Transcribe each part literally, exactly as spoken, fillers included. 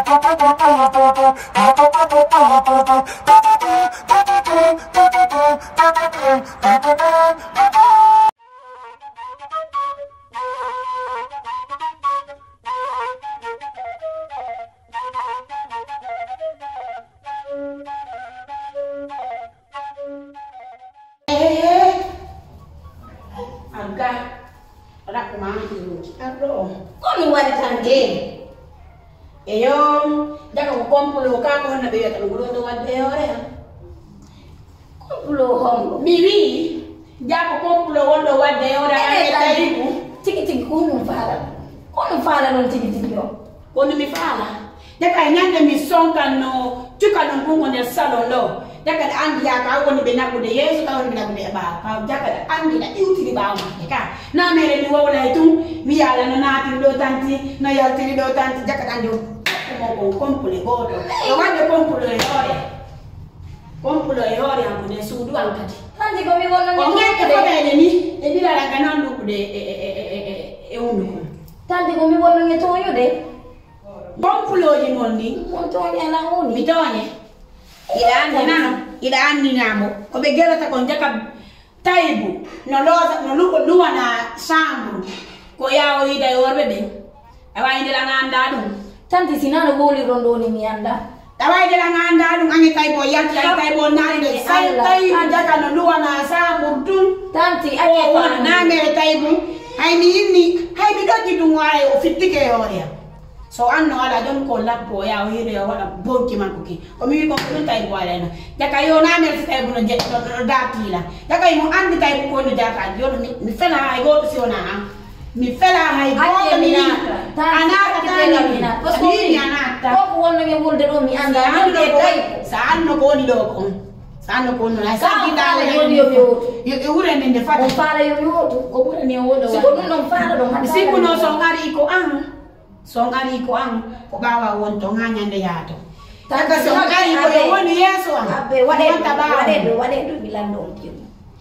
So anno ala don ko labbo ya hiro ya wala bonki man ko ki o mi ko ko tay wala na daka yo na mer tay bu no je do dati la daka mo andi tay ko no data yo mi fela ay go to siona mi fela hay go mi ana ta ni na ko ni ana ta ko wonno nge wolde do mi anda ande tay sa anno ko ni do ko sa anno ko no la sa di dala yo yo yo yo ure men de fata fara yo yo ko ure ni wo do ko non fara do si ko no so ngari ko an song ari ko ang ko bawa won to nganya nde yato taka song ari ko yo woni yeso abe wade wade do wade do bilando onti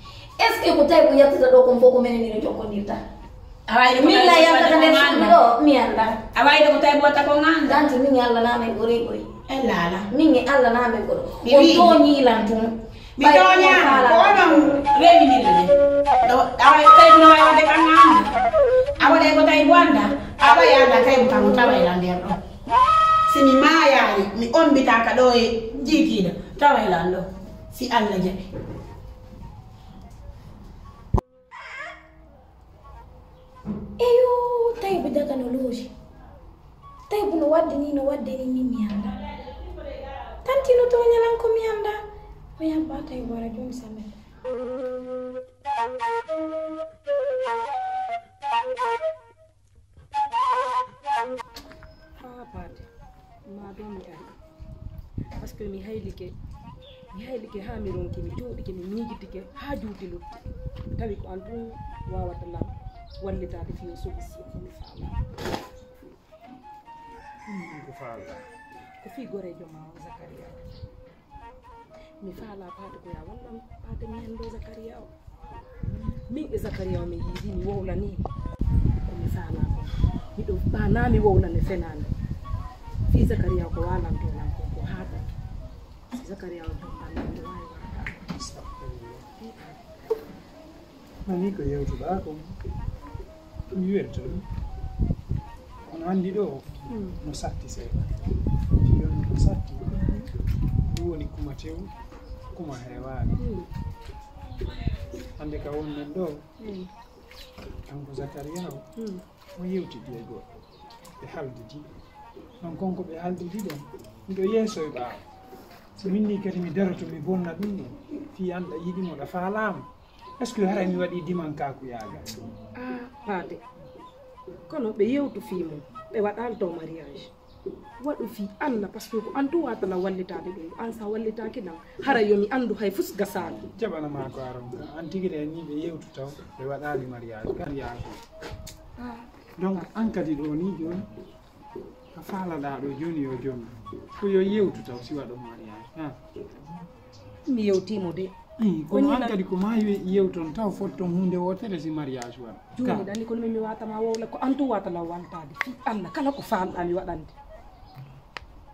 est ce que ko tay bu yatta do ko foko men ni to ko nita awai do milla yatta ka den do mi anda awai do ko tay bota ko nganda danti mi alla na me gore gore e lala mi alla na me gore o to ni lantu mi to nya ko non rewi ni le do awai tay no ay wade kan nganda awade ko tay wanda aba ya da kai mutamu tawa ila nder do simi maya mi on bitaka do e jikida tawa ila ndo si alla jabi eyo tay bi daga no loji tay bu no wadde ni no wadde ni mi mi anda tanti no to nyalan ko mi anda mi amba tay wara jom samet ah pati ma do mi ay parce que mi haylike mi haylike ha mi ronki mi jodi mi migitike ha juuti lutti tawi ko antu wawata lam wallitaade fi solution mi fala ko fala ko fi gore joma Zakaria mi fala pati ko ya walla pati mi hendo Zakaria o mi e Zakaria mi yidi mi wowla ni ko mi fala ko mi do bana mi wowla ne fenani fi Zakaria ko wala to nan ko ko hada Zakaria o to nan to wala mani ko yewtu ba ko mi werto on andi do no satti se yon no satti woni kuma tew kuma hewani ande ka wonnen do kanko Zakaria o mo yewti de go be haldidi non konko be haldidi don ndo yeso e ba so minni kadi mi daroto mi bonna dum fi anda yidi mo da falam est ce que hara mi wadi dimanka ku yaga ah pade kono be yewtu fi mo be wadal to mariage wadu fi alla parce que ko andu wata la wallitade dum an sa wallitake dam hara yomi andu hay fus gasal jabana ma ko aram antigi de ni be yewtu taw be wadali mariage kan yago ah donc an kadi do ni joni ka fala da do joni yo joni ko yo yewtu taw si wado mariage ha mi yewti mo de ko an kadi ko ma yewton taw fotto hunde wotere si mariage wa joni dani ko mi wata ma wowla ko andu wata la wantade fi alla kala ko faam ami wadande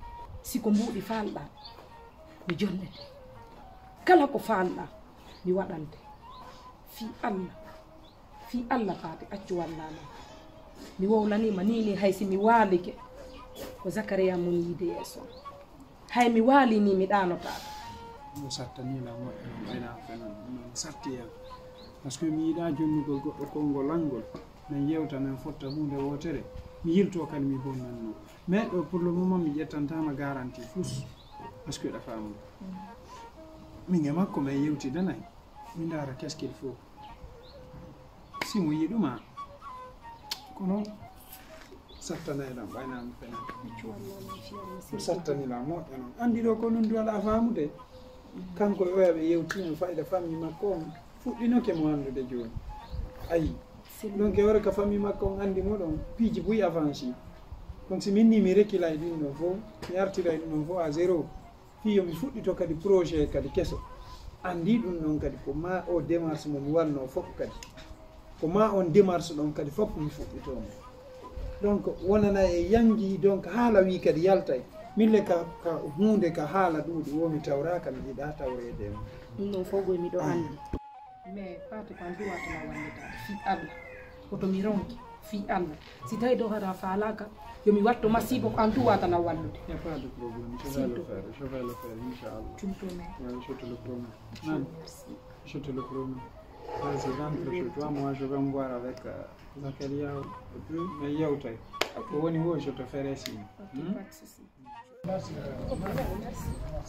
siko mbuɗi falɗa mi jonnete kala ko falɗa mi waɗante fi Allah fi Allah Faty accu wallama mi wowlanima nini haysi mi waalike ko Zakaria mon yiide yeeso hay mi waalini mi ɗanotaɗo mo sattanila moƴƴo ɓayna fenan non sattiyam par ce que mi yiiɗa jonnugol goɗɗo konngol langol min yewta min fotta hunde wotere mi yilto kadi mi bonnanno mais ɗo pour le moment mi ƴettantama garantie fus par ce que ɗa famu min e makko min yewtidanay mi ndaara qu'est ce qu'il faut si mo yiɗuma kono sattanayɗam ɓaynami fenan mi sattanila moƴƴo noon andi ɗo ko ɗum duwaɗa famude kanko e oyaɓe yewti en fayida famille makko on fuɗɗinoke mo andude joni ayi donc e wara ka famille makko on andimo ɗon piiji boyi avance donc si min ni mi rekkilay ɗum ɗon fof mi artiray ɗum ɗon fof à zéro fi yomi fuɗɗito kadi projet kadi keso andi ɗum ɗon kadi ko ma o démarche mo mi wanno fof kadi ko ma on démarche ɗon kadi fof mi fuɗɗitomo donc wonana e yangi donc haala wi kadi yaltay mille ka ka hunde ka haala ɗuuɗi womi tawraka mi yiɗa tawrede mo ɗum ɗon fof goy miɗo andi mais Faty ko an duwatama wallitade fi Allah koto mi ronki fi Allah si tawi ɗo hata falaka yomi watto masibo ko an duwatana wallude y a pas de problème je vais le faire je vais le faire inchallah tu me promets ouais, je te le promets non je te le promets vas-y rentre chez toi moi je vais me voir avec euh, Zakaria et puis mais yewtay ko woni wo je te ferai signe ok hmm? Pas de souci. Merci. Merci.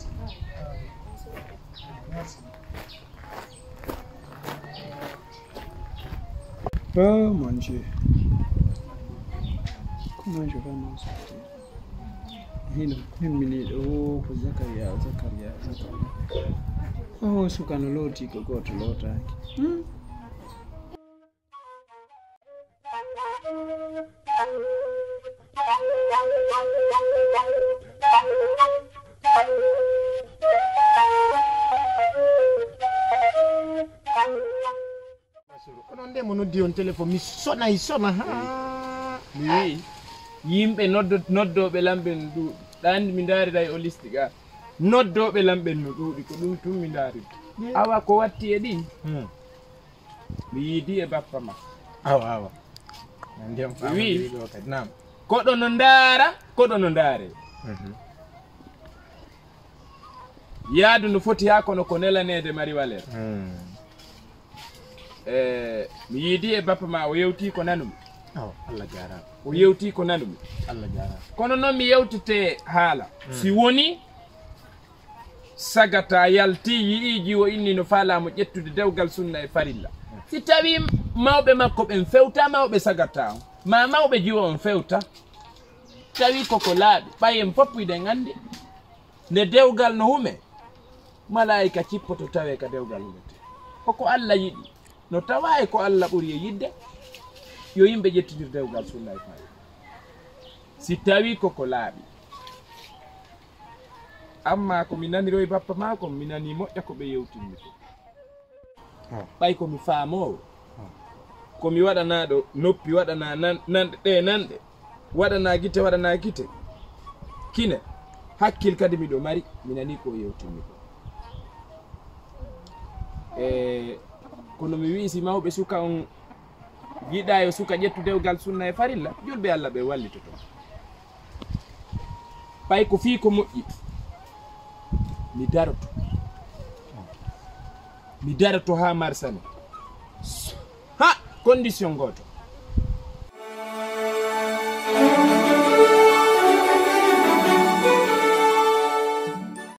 Merci. Oh mon Dieu. Comment je vais m'en sortir? Hino, mimi oh ko Zakaria, Zakaria, Zakaria. Oh sukano loti ko goto lotaki. Hmm? Kono nde mo noddi on téléphone mi sona i sona ha mi wi yimɓe noddo noddoɓe lamɓen ɗuuɗi ɗandi mi daariɗa o listi ga noddoɓe lamɓen no ɗuuɗi ko ɗum tum mi daari awa ko watti e ɗi mi yiidi e bappa ma awa awa ndem wi nam koɗo no ndaara koɗo no ndaare yaadu no foti ha kono ko nelanede mari walere eh mi yiidi e bappa ma o yewti ko nanumi aw Allah jarama o yewti ko nanumi Allah jarama kono noon mi yewtete haala si woni sagata yalti yii jiwo inni no faalamo ƴettude dewgal sunna e farilla si tawi mawɓe makko ɓen fewta mawɓe sagata on ma mawɓe jiwo on fewta tawi koko laaɓi ɓayen foppuyɗen andi nde dewgal no hume malaika cippoto tawe ka dewgal humete koko Allah yiɗi no tawa e ko Allah ɓuri e yidde yo yimɓe ƴettidir dewgal sunna e farilla si tawi koko laaɓi amma ko mi naniro e bappa maako mi nani moƴƴa ko ɓe yewtinmi ko ɓay komi faamowo komi waɗanaɗo noppi waɗana nanɗe ɗe nanɗe waɗana gite waɗana gite kine hakkil kadi miɗo mari mi nani ko yewtinmi ko e kono mi wi si mawɓe suka on yiɗa yo suka ƴettu dewgal sunna e farilla julɓe Allah ɓe wallitoto ɓay ko fii ko moƴƴi mi daroto mi daroto ha marsane ha condition goto